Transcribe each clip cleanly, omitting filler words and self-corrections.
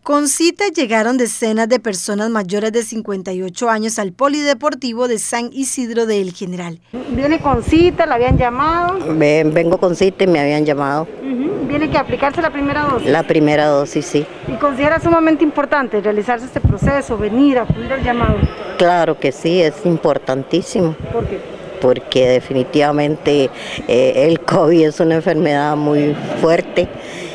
Con cita llegaron decenas de personas mayores de 58 años al Polideportivo de San Isidro de El General. ¿Viene con cita? ¿La habían llamado? Vengo con cita y me habían llamado. ¿Viene que aplicarse la primera dosis? La primera dosis, sí. ¿Y considera sumamente importante realizarse este proceso, venir a acudir al llamado? Claro que sí, es importantísimo. ¿Por qué? Porque definitivamente el COVID es una enfermedad muy fuerte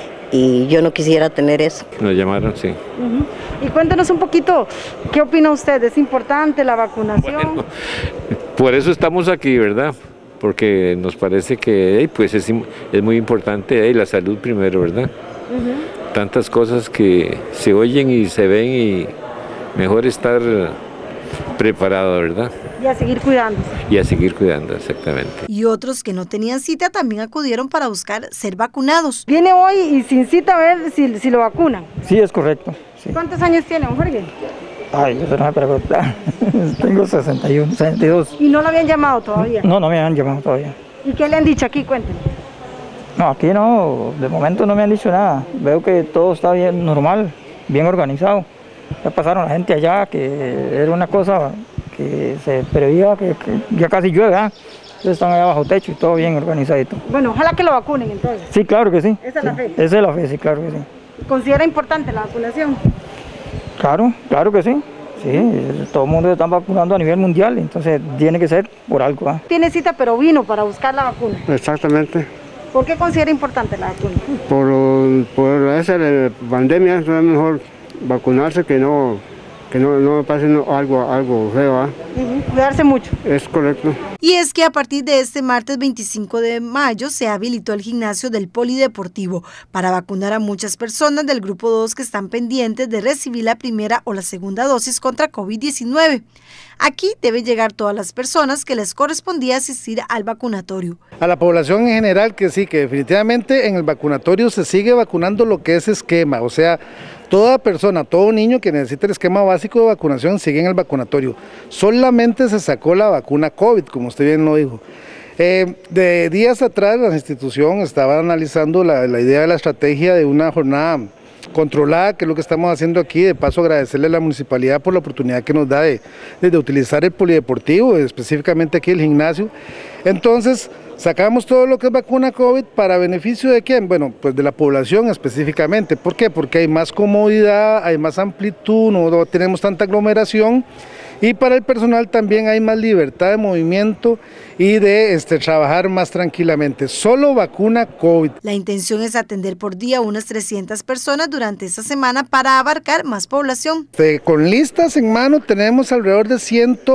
y yo no quisiera tener eso. Nos llamaron, sí. Y cuéntenos un poquito, ¿qué opina usted? ¿Es importante la vacunación? Bueno, por eso estamos aquí, ¿verdad? Porque nos parece que pues es muy importante la salud primero, ¿verdad? Tantas cosas que se oyen y se ven y mejor estar preparado, ¿verdad? Y a seguir cuidándose. Y a seguir cuidando, exactamente. Y otros que no tenían cita también acudieron para buscar ser vacunados. Viene hoy y sin cita a ver si lo vacunan. Sí, es correcto. Sí. ¿Cuántos años tiene, don Jorge? Ay, eso no me pregunta. Tengo 61, 62. ¿Y no lo habían llamado todavía? No, no me han llamado todavía. ¿Y qué le han dicho aquí? Cuéntenme. No, aquí no, de momento no me han dicho nada. Veo que todo está bien, normal, bien organizado. Ya pasaron la gente allá, que era una cosa que se preveía que ya casi llueve, ¿eh? Entonces están allá bajo techo y todo bien organizadito. Bueno, ojalá que lo vacunen entonces. Sí, claro que sí. ¿Esa es la fe? Esa es la fe, sí, claro que sí. ¿Considera importante la vacunación? Claro, claro que sí. Sí, todo el mundo se está vacunando a nivel mundial, entonces tiene que ser por algo. ¿Eh? Tiene cita, pero vino para buscar la vacuna. Exactamente. ¿Por qué considera importante la vacuna? Por esa pandemia es mejor vacunarse que no pase algo feo. ¿Eh? Cuidarse mucho. Es correcto. Y es que a partir de este martes 25 de mayo se habilitó el gimnasio del Polideportivo para vacunar a muchas personas del grupo 2 que están pendientes de recibir la primera o la segunda dosis contra COVID-19. Aquí deben llegar todas las personas que les correspondía asistir al vacunatorio. A la población en general que sí, que definitivamente en el vacunatorio se sigue vacunando lo que es esquema, o sea, toda persona, todo niño que necesite el esquema básico de vacunación sigue en el vacunatorio. Solamente se sacó la vacuna COVID, como usted bien lo dijo. De días atrás la institución estaba analizando la idea de la estrategia de una jornada controlada, que es lo que estamos haciendo aquí. De paso, agradecerle a la municipalidad por la oportunidad que nos da de utilizar el polideportivo, específicamente aquí el gimnasio. Entonces, sacamos todo lo que es vacuna COVID para beneficio de quién, bueno, pues de la población específicamente. ¿Por qué? Porque hay más comodidad, hay más amplitud, no tenemos tanta aglomeración. Y para el personal también hay más libertad de movimiento y de trabajar más tranquilamente. Solo vacuna COVID. La intención es atender por día unas 300 personas durante esta semana para abarcar más población. Con listas en mano tenemos alrededor de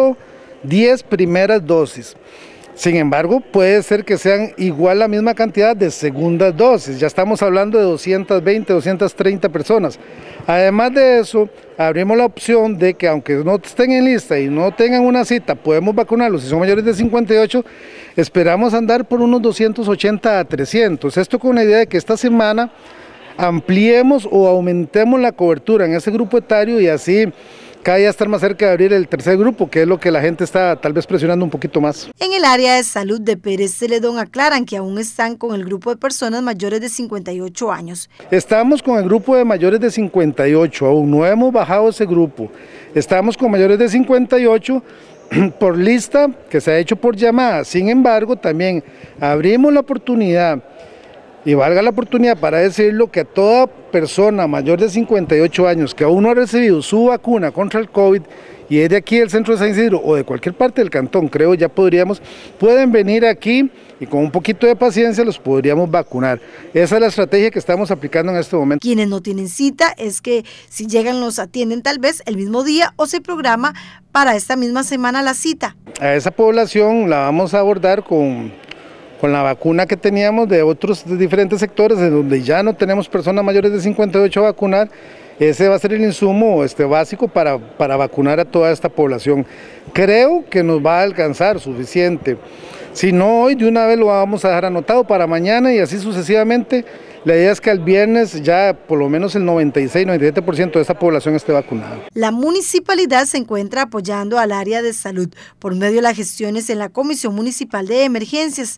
110 primeras dosis. Sin embargo, puede ser que sean igual la misma cantidad de segundas dosis. Ya estamos hablando de 220, 230 personas. Además de eso, abrimos la opción de que aunque no estén en lista y no tengan una cita, podemos vacunarlos si son mayores de 58, esperamos andar por unos 280 a 300. Esto con la idea de que esta semana ampliemos o aumentemos la cobertura en ese grupo etario y así cada día estar más cerca de abrir el tercer grupo, que es lo que la gente está tal vez presionando un poquito más. En el área de salud de Pérez Celedón aclaran que aún están con el grupo de personas mayores de 58 años. Estamos con el grupo de mayores de 58, aún no hemos bajado ese grupo. Estamos con mayores de 58 por lista que se ha hecho por llamada. Sin embargo, también abrimos la oportunidad, y valga la oportunidad para decirlo, que a toda persona mayor de 58 años que aún no ha recibido su vacuna contra el COVID y es de aquí del centro de San Isidro o de cualquier parte del cantón, creo ya pueden venir aquí y con un poquito de paciencia los podríamos vacunar. Esa es la estrategia que estamos aplicando en este momento. Quienes no tienen cita es que si llegan los atienden tal vez el mismo día o se programa para esta misma semana la cita. A esa población la vamos a abordar con la vacuna que teníamos de otros diferentes sectores, en donde ya no tenemos personas mayores de 58 a vacunar. Ese va a ser el insumo básico para vacunar a toda esta población. Creo que nos va a alcanzar suficiente. Si no hoy, de una vez lo vamos a dejar anotado para mañana y así sucesivamente. La idea es que el viernes ya por lo menos el 96-97% de esta población esté vacunada. La municipalidad se encuentra apoyando al área de salud por medio de las gestiones en la Comisión Municipal de Emergencias.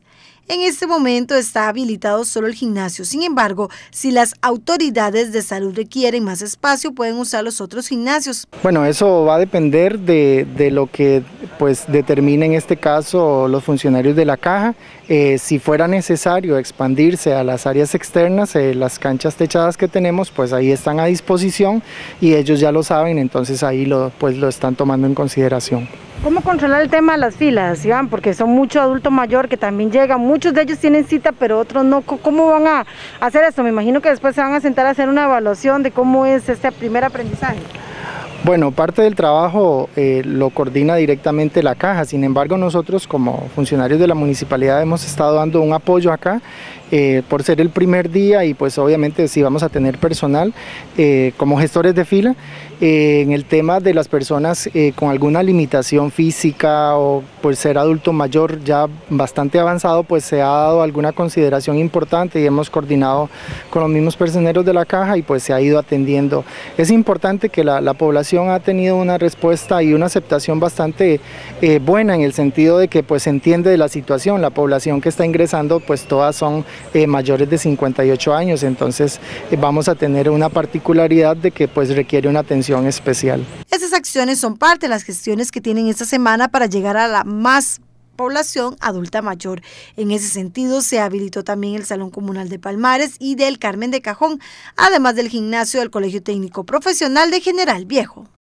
En este momento está habilitado solo el gimnasio. Sin embargo, si las autoridades de salud requieren más espacio, pueden usar los otros gimnasios. Bueno, eso va a depender de lo que pues determine en este caso los funcionarios de la caja. Si fuera necesario expandirse a las áreas externas, las canchas techadas que tenemos, pues ahí están a disposición y ellos ya lo saben, entonces ahí lo están tomando en consideración. ¿Cómo controlar el tema de las filas, Iván? Porque son muchos adultos mayores que también llegan, muchos de ellos tienen cita, pero otros no. ¿Cómo van a hacer esto? Me imagino que después se van a sentar a hacer una evaluación de cómo es este primer aprendizaje. Bueno, parte del trabajo lo coordina directamente la caja, sin embargo nosotros como funcionarios de la municipalidad hemos estado dando un apoyo acá por ser el primer día y pues obviamente sí vamos a tener personal como gestores de fila en el tema de las personas con alguna limitación física o por ser adulto mayor ya bastante avanzado, pues se ha dado alguna consideración importante y hemos coordinado con los mismos personeros de la caja y pues se ha ido atendiendo. Es importante que la población ha tenido una respuesta y una aceptación bastante buena en el sentido de que pues se entiende de la situación. La población que está ingresando pues todas son mayores de 58 años, entonces vamos a tener una particularidad de que pues requiere una atención especial. Estas acciones son parte de las gestiones que tienen esta semana para llegar a la más población adulta mayor. En ese sentido, se habilitó también el Salón Comunal de Palmares y del Carmen de Cajón, además del gimnasio del Colegio Técnico Profesional de General Viejo.